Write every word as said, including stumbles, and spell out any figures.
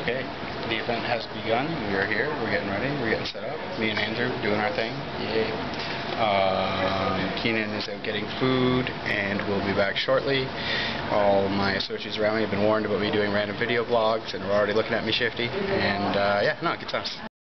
Okay, the event has begun. We are here. We're getting ready. We're getting set up. Me and Andrew doing our thing. Yay. Um, Keenan is out getting food, and we'll be back shortly. All my associates around me have been warned about me doing random video vlogs, and we're already looking at me shifty. And uh, yeah, no, good times.